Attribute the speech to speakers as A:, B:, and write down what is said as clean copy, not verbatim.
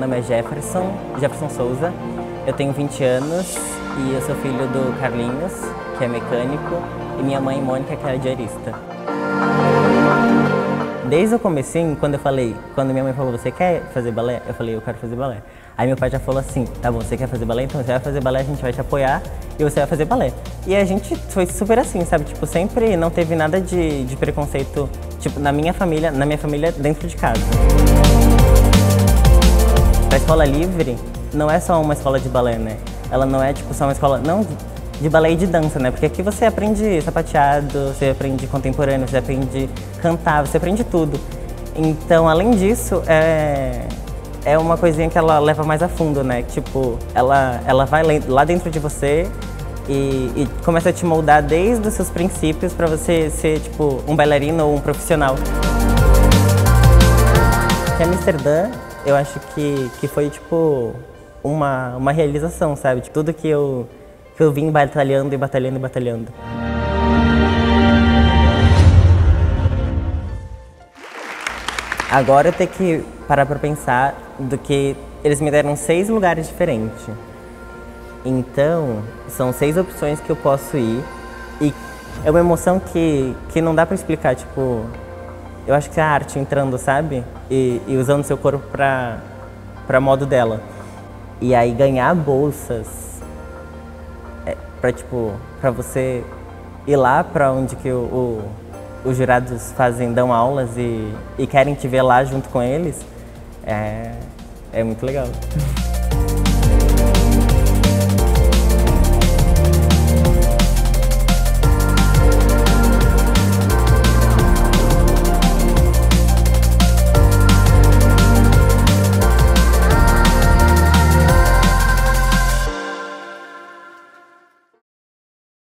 A: nome é Jefferson Souza, eu tenho 20 anos e eu sou filho do Carlinhos, que é mecânico, e minha mãe, Mônica, que é diarista. Desde o comecinho, quando minha mãe falou, você quer fazer balé? Eu falei, eu quero fazer balé. Aí meu pai já falou assim, tá bom, você quer fazer balé? Então você vai fazer balé, a gente vai te apoiar e você vai fazer balé. E a gente foi super assim, sabe? Tipo, sempre não teve nada de preconceito, tipo, na minha família dentro de casa. A escola livre não é só uma escola de balé, né? Ela não é, tipo, só uma escola, não de balé e de dança, né? Porque aqui você aprende sapateado, você aprende contemporâneo, você aprende cantar, você aprende tudo. Então, além disso, é uma coisinha que ela leva mais a fundo, né? Tipo, ela vai lá dentro de você e começa a te moldar desde os seus princípios para você ser, tipo, um bailarino ou um profissional. Aqui em Amsterdã, eu acho que foi, tipo, uma realização, sabe? Tipo, tudo que eu vim batalhando e batalhando e batalhando. Agora eu tenho que parar pra pensar do que eles me deram 6 lugares diferentes. Então, são 6 opções que eu posso ir e é uma emoção que não dá pra explicar, tipo, eu acho que é a arte entrando, sabe? E usando seu corpo pra modo dela. E aí ganhar bolsas pra você ir lá pra onde que os jurados dão aulas e querem te ver lá junto com eles, é muito legal.